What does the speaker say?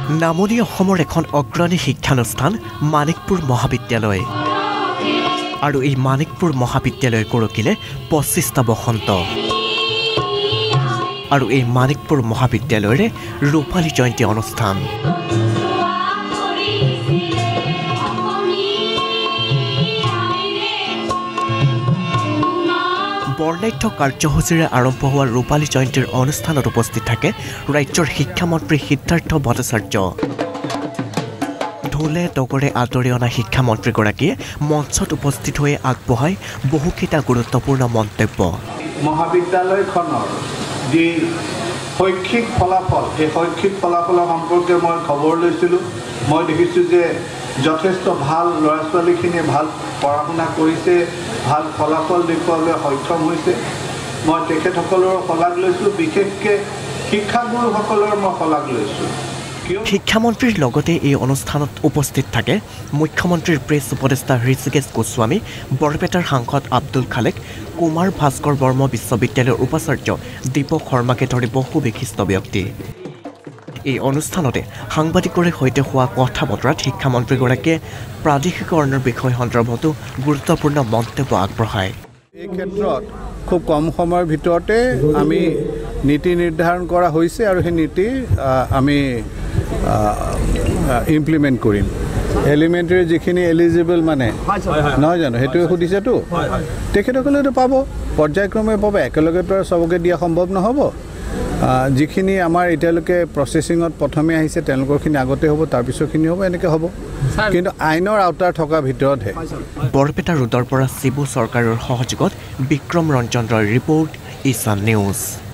নামনি অসমৰ এখন অগ্ৰণী শিক্ষানুষ্ঠান মানিকপুৰ মহাবিদ্যালয় আৰু এই মানিকপুৰ মহাবিদ্যালয় গঢ়কিলে 25টা বসন্ত আৰু এই মানিকপুৰ মহাবিদ্যালয়ৰে ৰূপালী জয়ন্তী অনুষ্ঠান বৰ্ণাঢ্য কাৰ্যসূচীৰে আৰম্ভ হোৱা ৰূপালী জয়ন্তীৰ অনুষ্ঠানত উপস্থিত থাকে ৰাজ্যৰ শিক্ষামন্ত্ৰী সিদ্ধাৰ্থ ভট্টাচাৰ্য ঢোলে ডগৰে আদৰি অনা শিক্ষামন্ত্ৰীগৰাকীয়ে মঞ্চত উপস্থিত হৈ আগবঢ়াই বহুকেইটা গুৰুত্বপূৰ্ণ মন্তব্য মহাবিদ্যালয়খনৰ যি শৈক্ষিক ফলাফল এই শৈক্ষিক ফলাফলৰ সম্পৰ্কে মই খবৰ লৈছিলোঁ মই দেখিছোঁ যে যথেষ্ট ভাল ল'ৰা ছোৱালীখিনিয়ে ভাল পঢ়া শুনা কৰিছে ভাল ফলাফল দেখুৱাবলৈ সক্ষম হৈছে মই তেখেতসকলৰ শলাগ লৈছোঁ বিশেষকৈ শিক্ষাগুৰুসকলৰ মই শলাগ লৈছোঁ শিক্ষামন্ত্ৰীৰ লগতে এই অনুষ্ঠানত উপস্থিত থাকে মুখ্যমন্ত্ৰীৰ প্ৰেছ উপদেষ্টা ঋষিকেশ গোস্বামী বৰপেটাৰ সাংসদ আব্দুল খালেক কুমাৰ ভাস্কৰ বৰ্মা বিশ্ববিদ্যালয়ৰ উপাচাৰ্য দীপক শৰ্মাকে ধৰি বহু বিশিষ্ট ব্যক্তি এই অনুষ্ঠানতে সাংবাদিকৰে সৈতে হোৱা কথা বতৰাত শিক্ষামন্ত্ৰীগৰাকীয়ে প্ৰাদেশিকৰণৰ বিষয় সন্দৰ্ভতো গুৰুত্বপূৰ্ণ মন্তব্য আগবঢ়ায় এই ক্ষেত্ৰত খুব কম সময়ৰ ভিতৰতে আমি নীতি নিৰ্ধাৰণ কৰা হৈছে আৰু সেই নীতি আমি ইমপ্লিমেণ্ট কৰিম এলিমেণ্টাৰী যিখিনি এলিজিবল মানে নহয় জানো সেইটোৱে সুধিছেতো তেখেতসকলেতো পাব পৰ্যায়ক্ৰমে পাব একেলগেতো আৰু চবকে দিয়া সম্ভৱ নহ'ব যিখিনি আমাৰ এতিয়ালৈকে প্ৰচেছিঙত প্ৰথমে আহিছে তেওঁলোকৰখিনি আগতে হ'ব তাৰপিছৰখিনি হ'ব এনেকৈ হ'ব কিন্তু আইনৰ আওতাৰ থকা ভিতৰতহে বৰপেটা ৰোডৰ পৰা শিবু চৰকাৰৰ সহযোগত বিক্ৰম ৰঞ্জন ৰয়ৰ ৰিপৰ্ট ঈশান নিউজ